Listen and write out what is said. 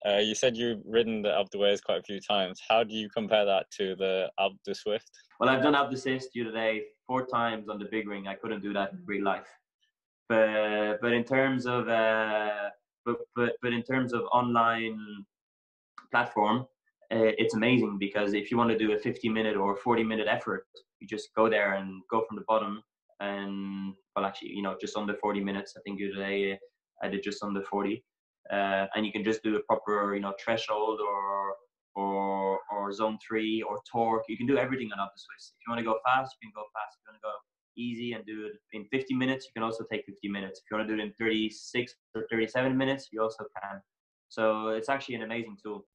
You said you've ridden the Alpe du Zwift quite a few times. How do you compare that to the Alpe du Zwift? Well, I've done Alpe du Zwift today 4 times on the big ring. I couldn't do that in real life. But in terms of but in terms of online platform, it's amazing, because if you want to do a 50-minute or 40-minute effort, you just go there and go from the bottom. And well, actually, just under 40 minutes. I think today I did just under 40. And you can just do a proper, threshold or zone 3 or torque. You can do everything on Alpe du Zwift. If you want to go fast, you can go fast. If you want to go easy and do it in 50 minutes, you can also take 50 minutes. If you want to do it in 36 or 37 minutes, you also can. So it's actually an amazing tool.